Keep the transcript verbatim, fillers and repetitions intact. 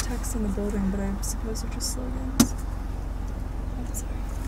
text in the building, but I suppose they're just slogans. I'm sorry.